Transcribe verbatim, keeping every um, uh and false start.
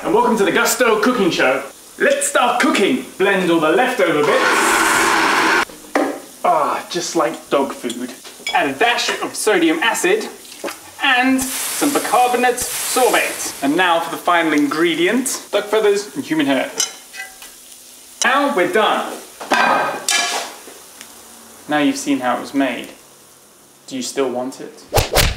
and welcome to the Gusto Cooking Show. Let's start cooking. Blend all the leftover bits. Ah, just like dog food. Add a dash of sodium acid and some bicarbonate sorbate. And now for the final ingredient, duck feathers and human hair. Now we're done. Now you've seen how it was made. Do you still want it?